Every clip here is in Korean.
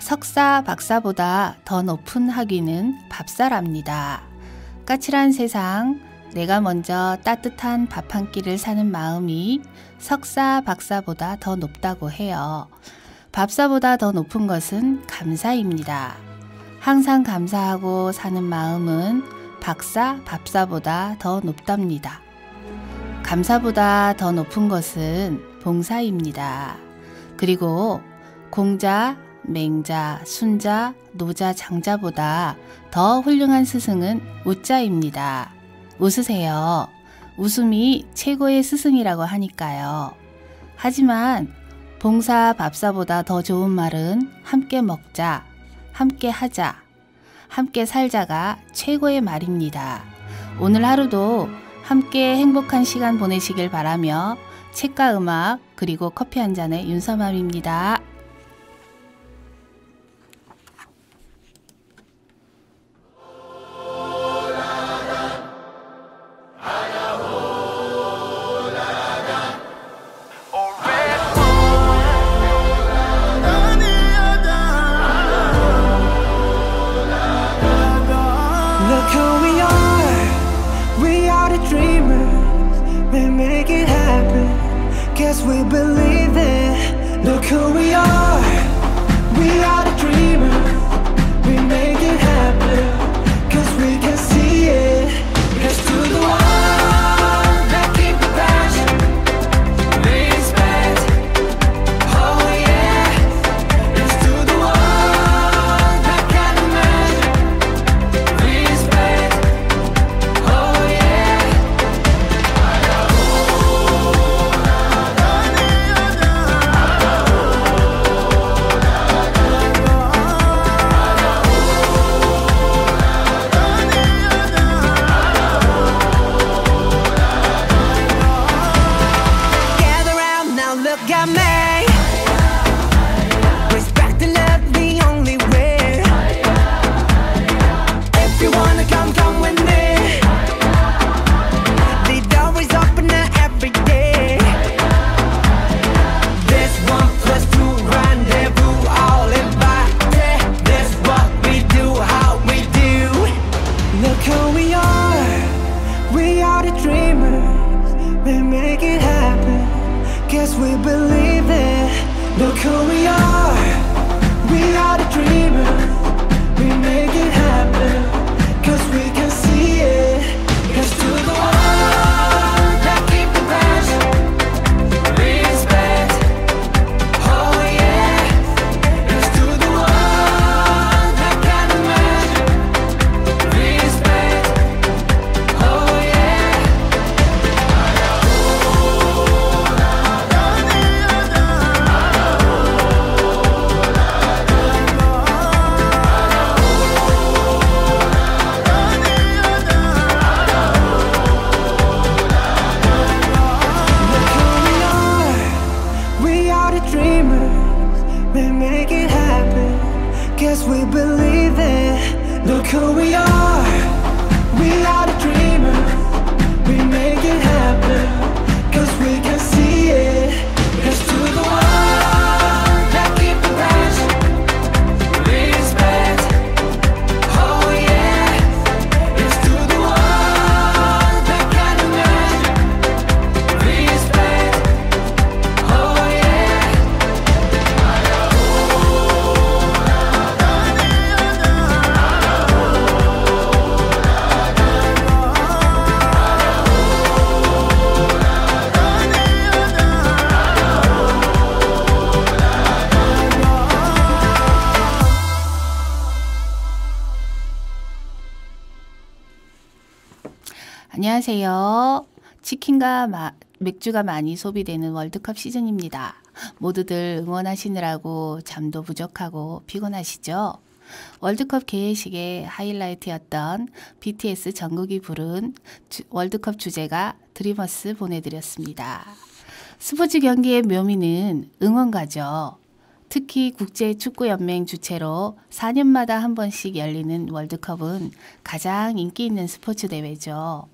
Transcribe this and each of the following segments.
석사, 박사보다 더 높은 학위는 밥사랍니다. 까칠한 세상, 내가 먼저 따뜻한 밥 한 끼를 사는 마음이 석사, 박사보다 더 높다고 해요. 밥사보다 더 높은 것은 감사입니다. 항상 감사하고 사는 마음은 박사, 밥사보다 더 높답니다. 감사보다 더 높은 것은 봉사입니다. 그리고 공자, 맹자, 순자, 노자, 장자보다 더 훌륭한 스승은 우자입니다. 웃으세요. 웃음이 최고의 스승이라고 하니까요. 하지만 봉사, 밥사보다 더 좋은 말은 함께 먹자, 함께 하자, 함께 살자가 최고의 말입니다. 오늘 하루도 함께 행복한 시간 보내시길 바라며 책과 음악 그리고 커피 한 잔의 윤서맘입니다. We believe it. Look who we are. We are the dreamers. We make it happen. Cause we can see it. Here's to the ones that keep the passion. Respect. Oh yeah. Here's to the ones that can imagine. Respect. Oh yeah. Got me. Respect and love the only way. If you wanna come, come with me. The door is open every day. This 1+2 rendezvous, all invited. This what we do, how we do. Look who we are. We are the dreamers. We make it happen. Guess we believe it. Look who we are. We are the dreamers. We make it happen. Cause we can see it. Here's to the ones that keep the passion. Respect. Oh yeah. Here's to the ones that can imagine. Respect. Oh yeah. Guess we believe it. Look who we are. We are the dreamers. We make it happen. Cause we can see it. Here's to the ones that keep the passion. Respect. Oh yeah. Here's to the ones that can imagine. Respect. Oh yeah. 안녕하세요. 치킨과 맥주가 많이 소비되는 월드컵 시즌입니다. 모두들 응원하시느라고 잠도 부족하고 피곤하시죠? 월드컵 개회식의 하이라이트였던 BTS 정국이 부른 월드컵 주제가 드리머스 보내드렸습니다. 스포츠 경기의 묘미는 응원가죠. 특히 국제축구연맹 주최로 4년마다 한 번씩 열리는 월드컵은 가장 인기 있는 스포츠 대회죠.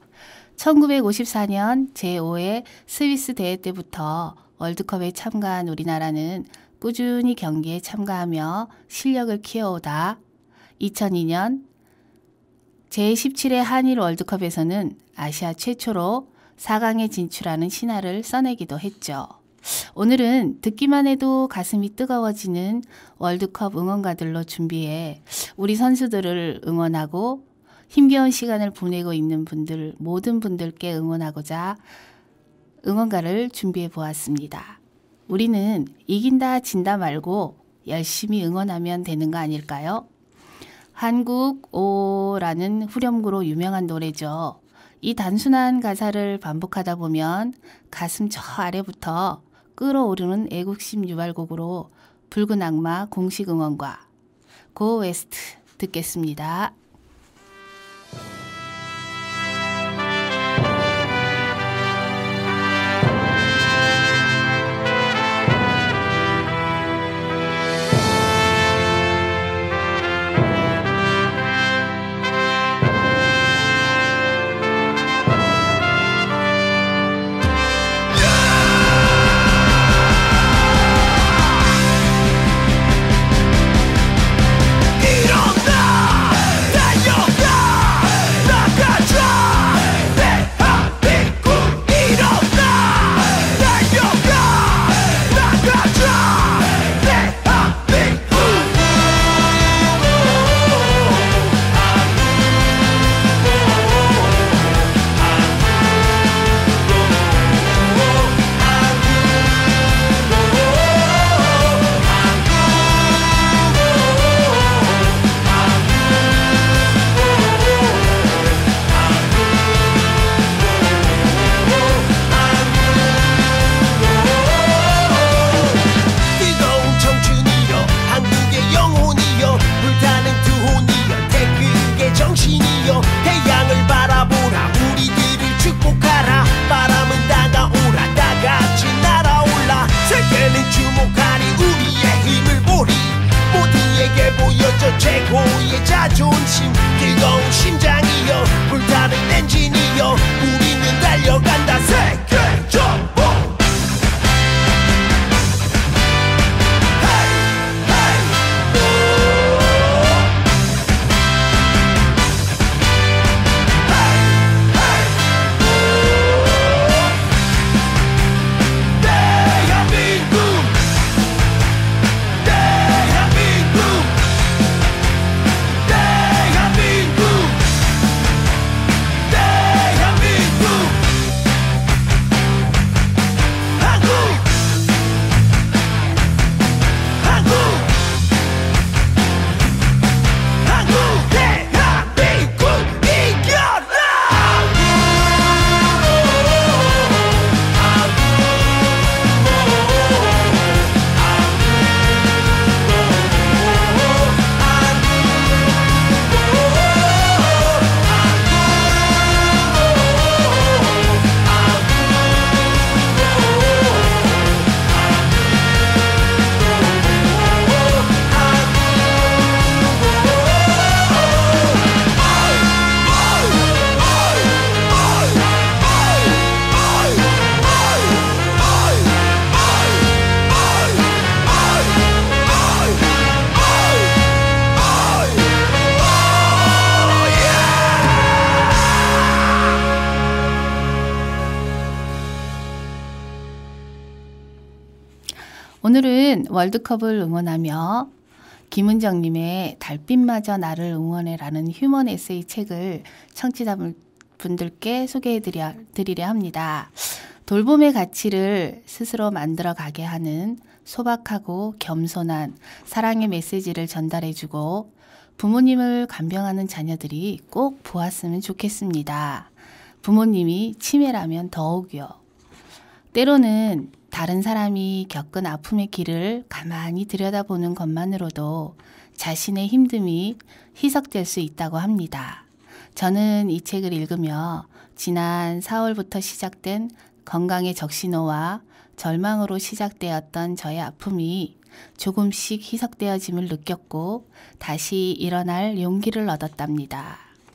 1954년 제5회 스위스 대회 때부터 월드컵에 참가한 우리나라는 꾸준히 경기에 참가하며 실력을 키워오다 2002년 제17회 한일 월드컵에서는 아시아 최초로 4강에 진출하는 신화를 써내기도 했죠. 오늘은 듣기만 해도 가슴이 뜨거워지는 월드컵 응원가들로 준비해 우리 선수들을 응원하고 힘겨운 시간을 보내고 있는 분들, 모든 분들께 응원하고자 응원가를 준비해 보았습니다. 우리는 이긴다 진다 말고 열심히 응원하면 되는 거 아닐까요? 한국오라는 후렴구로 유명한 노래죠. 이 단순한 가사를 반복하다 보면 가슴 저 아래부터 끓어오르는 애국심 유발곡으로 붉은 악마 공식 응원과 고 웨스트 듣겠습니다. 최고의 자존심 뜨거운 심장이여 불타는 엔진이여 우리는 달려간다 세계적으로 오늘은 월드컵을 응원하며 김은정님의 달빛마저 나를 응원해라는 휴먼 에세이 책을 청취자분들께 소개해드리려 합니다. 돌봄의 가치를 스스로 만들어가게 하는 소박하고 겸손한 사랑의 메시지를 전달해주고 부모님을 간병하는 자녀들이 꼭 보았으면 좋겠습니다. 부모님이 치매라면 더욱요. 때로는 다른 사람이 겪은 아픔의 길을 가만히 들여다보는 것만으로도 자신의 힘듦이 희석될 수 있다고 합니다. 저는 이 책을 읽으며 지난 4월부터 시작된 건강의 적신호와 절망으로 시작되었던 저의 아픔이 조금씩 희석되어짐을 느꼈고 다시 일어날 용기를 얻었답니다.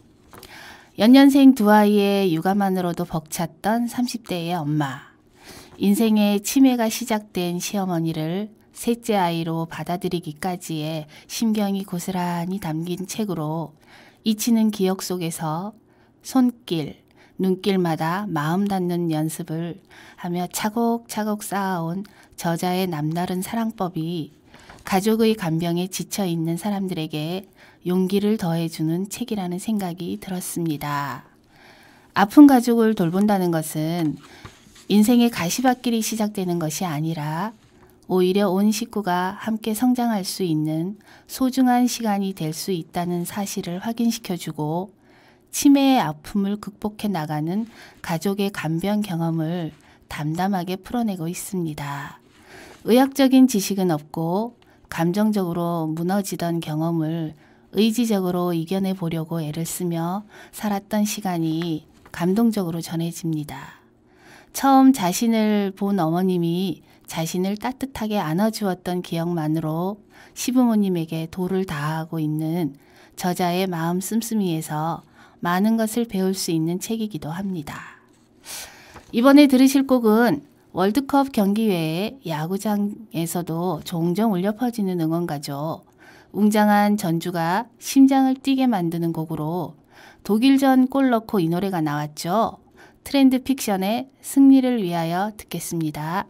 연년생 두 아이의 육아만으로도 벅찼던 30대의 엄마. 인생의 치매가 시작된 시어머니를 셋째 아이로 받아들이기까지의 심경이 고스란히 담긴 책으로 잊히는 기억 속에서 손길, 눈길마다 마음 닿는 연습을 하며 차곡차곡 쌓아온 저자의 남다른 사랑법이 가족의 간병에 지쳐있는 사람들에게 용기를 더해주는 책이라는 생각이 들었습니다. 아픈 가족을 돌본다는 것은 인생의 가시밭길이 시작되는 것이 아니라 오히려 온 식구가 함께 성장할 수 있는 소중한 시간이 될 수 있다는 사실을 확인시켜주고 치매의 아픔을 극복해 나가는 가족의 간병 경험을 담담하게 풀어내고 있습니다. 의학적인 지식은 없고 감정적으로 무너지던 경험을 의지적으로 이겨내 보려고 애를 쓰며 살았던 시간이 감동적으로 전해집니다. 처음 자신을 본 어머님이 자신을 따뜻하게 안아주었던 기억만으로 시부모님에게 도를 다하고 있는 저자의 마음 씀씀이에서 많은 것을 배울 수 있는 책이기도 합니다. 이번에 들으실 곡은 월드컵 경기 외에 야구장에서도 종종 울려 퍼지는 응원가죠. 웅장한 전주가 심장을 뛰게 만드는 곡으로 독일전 골 넣고 이 노래가 나왔죠. 트렌드 픽션의 승리를 위하여 듣겠습니다.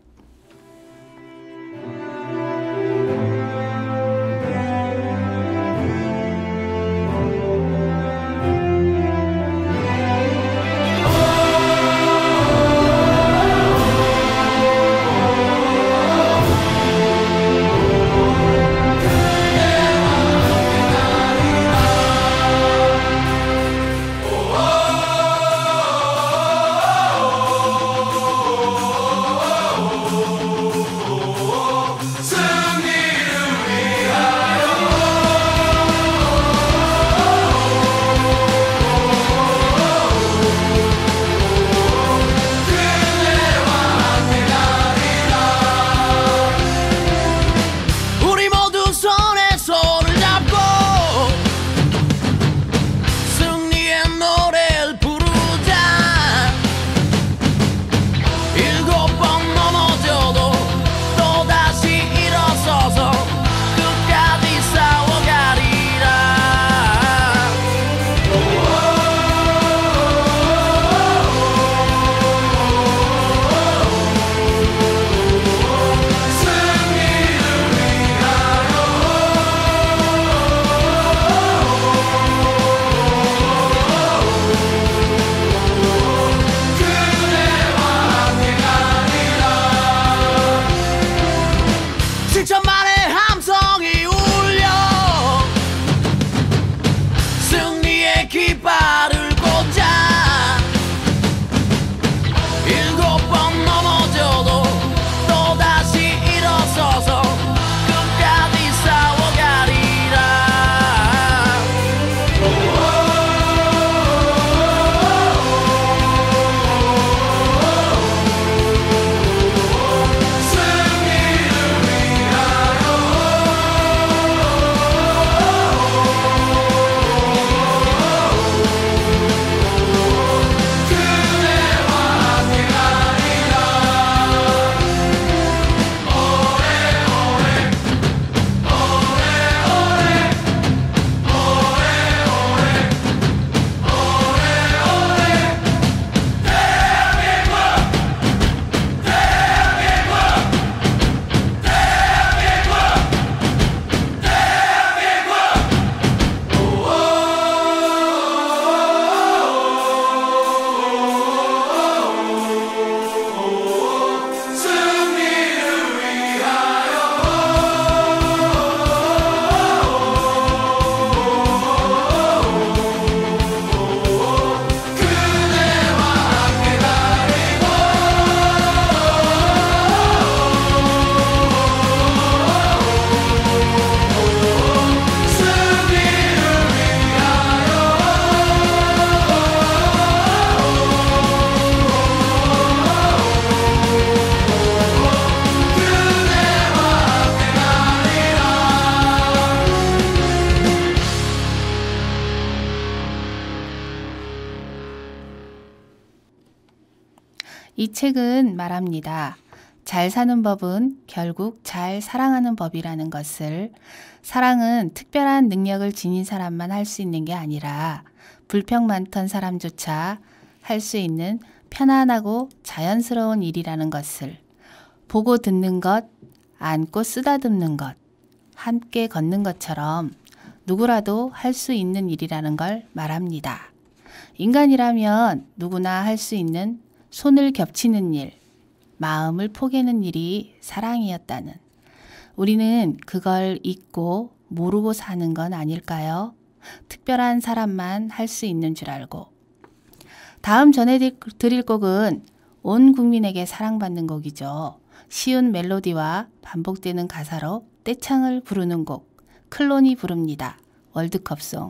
이 책은 말합니다. 잘 사는 법은 결국 잘 사랑하는 법이라는 것을, 사랑은 특별한 능력을 지닌 사람만 할 수 있는 게 아니라 불평 많던 사람조차 할 수 있는 편안하고 자연스러운 일이라는 것을, 보고 듣는 것, 안고 쓰다듬는 것, 함께 걷는 것처럼 누구라도 할 수 있는 일이라는 걸 말합니다. 인간이라면 누구나 할 수 있는 손을 겹치는 일, 마음을 포개는 일이 사랑이었다는, 우리는 그걸 잊고 모르고 사는 건 아닐까요? 특별한 사람만 할 수 있는 줄 알고. 다음 전해드릴 곡은 온 국민에게 사랑받는 곡이죠. 쉬운 멜로디와 반복되는 가사로 떼창을 부르는 곡, 클론이 부릅니다. 월드컵송.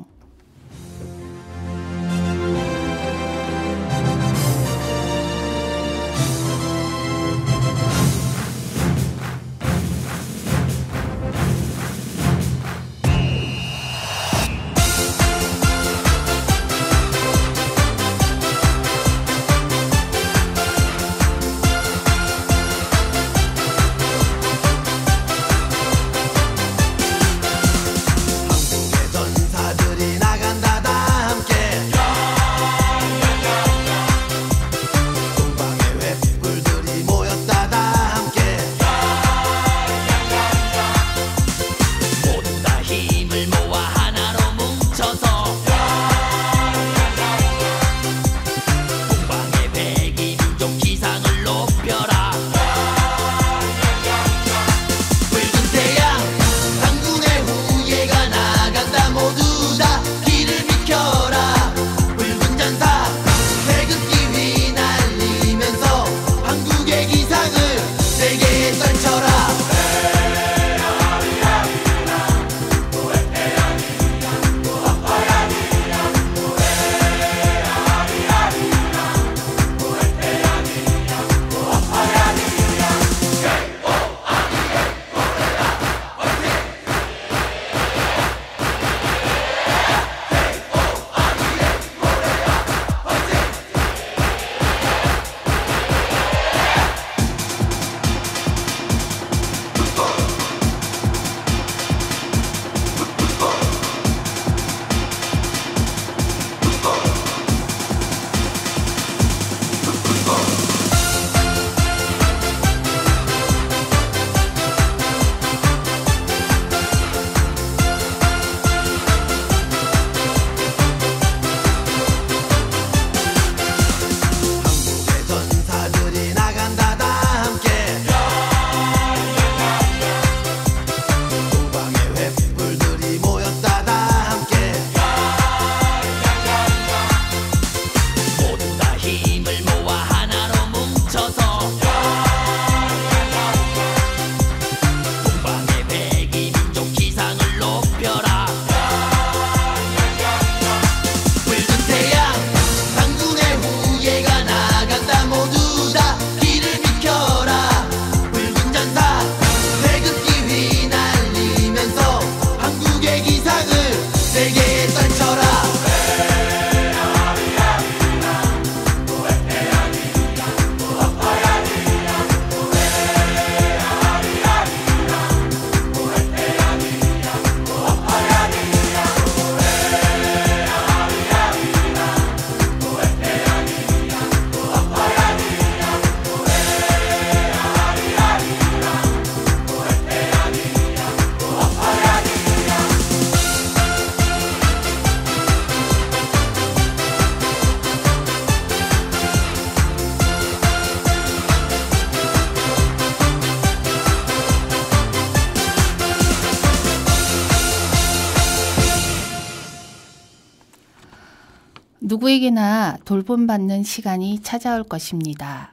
누구에게나 돌봄받는 시간이 찾아올 것입니다.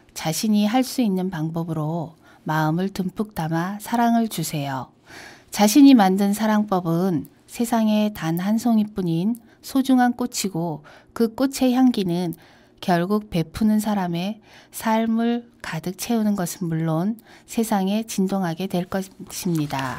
자신이 할 수 있는 방법으로 마음을 듬뿍 담아 사랑을 주세요. 자신이 만든 사랑법은 세상에 단 한 송이뿐인 소중한 꽃이고, 그 꽃의 향기는 결국 베푸는 사람의 삶을 가득 채우는 것은 물론 세상에 진동하게 될 것입니다.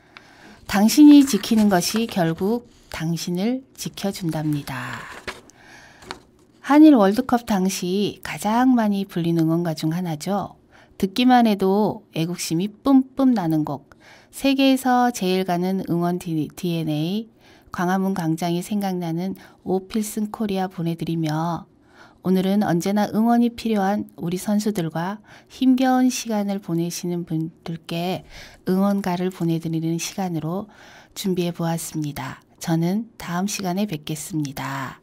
당신이 지키는 것이 결국 당신을 지켜준답니다. 한일 월드컵 당시 가장 많이 불린 응원가 중 하나죠. 듣기만 해도 애국심이 뿜뿜 나는 곡, 세계에서 제일 가는 응원 DNA, 광화문 광장이 생각나는 오필슨 코리아 보내드리며 오늘은 언제나 응원이 필요한 우리 선수들과 힘겨운 시간을 보내시는 분들께 응원가를 보내드리는 시간으로 준비해 보았습니다. 저는 다음 시간에 뵙겠습니다.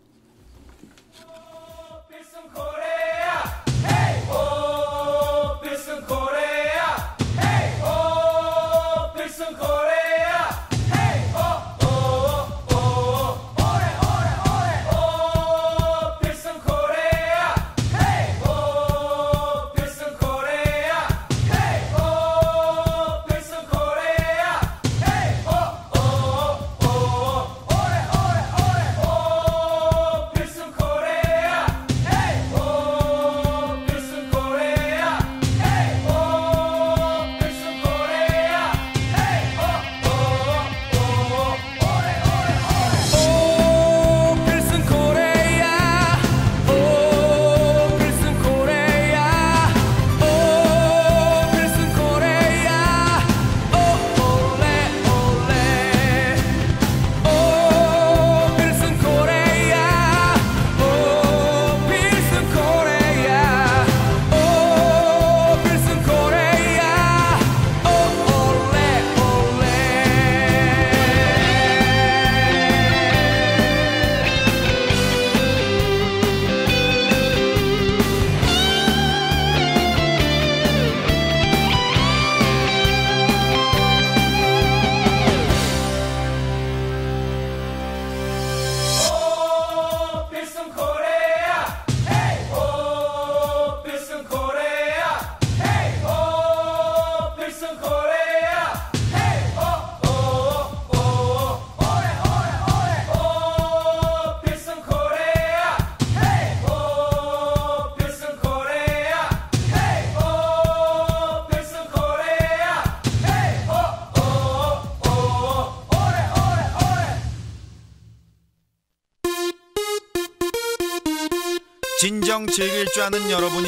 진정 즐길 줄 아는 여러분이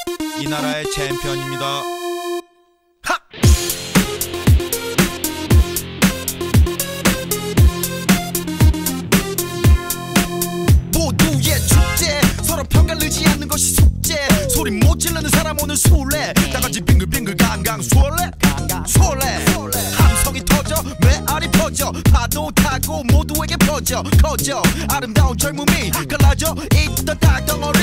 이 나라의 챔피언입니다. 하! 모두의 축제, 서로 평가를 넣지 않는 것이 숙제. 소리 못 지르는 사람 오늘 술래. 다같이 빙글빙글 강강 술래. 함성이 터져 메아리 퍼져 파도 타고 모두에게 퍼져 커져 아름다운 젊음이 갈라져 있던 땅덩어리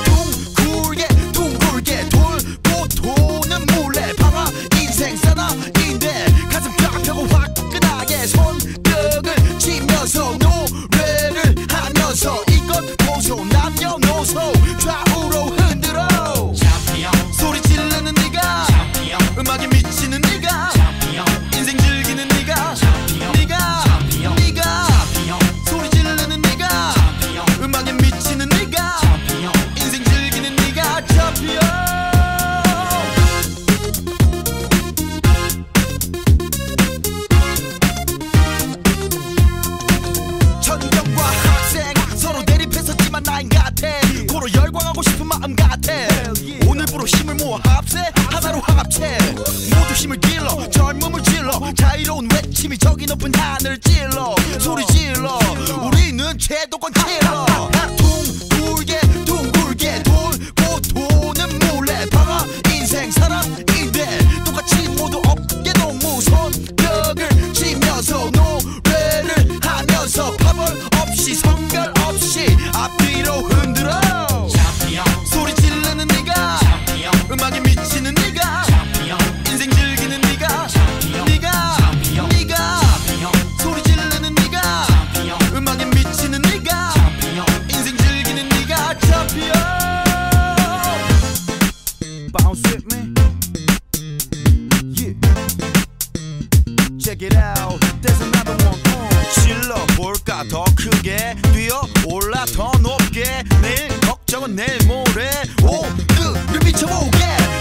둥글게 돌고 도는 물레 방아 인생 사나인데 가슴 쫙 펴고 화끈하게 손뼉을 치면서 노래를 하면서 이것 보소 남녀노소 좌우로 흔들어 소리 지르는 네가 음악에 미치는 네가 인생 즐기는 네가 소리 지르는 네가 음악에 미치는 네가 인생 즐기는 네가 챔피언. 전경과 학생 서로 대립했었지만 나인 같아. 고로 열광하고 싶은 마음 같아. 오늘부로 힘을 모아 합세 하나로 합체. 모두 힘을 길러 젊음을 질러 자유로운 외침이 저기 높은 하늘 찔러 소리 질러 우리는 최도권 킬러. 둥글게 돌고 도는 물레 방아 인생 사람인데 똑같이 모두 어깨 동무 손뼉을 치면서 노래를 하면서 파벌 없이 성별 없이 앞뒤로 흔들어 소리 지르는 네가 음악에 미치는 네가 인생 즐기는 네가 소리 지르는 네가 음악에 미치는 네가 인생 즐기는 네가 챔피언. Bounce with me, yeah. Check it out, there's another one. 질러 볼까 더 크게 뛰어 올라 더 높게 내일 걱정은 내일 모레 오늘을 미쳐보게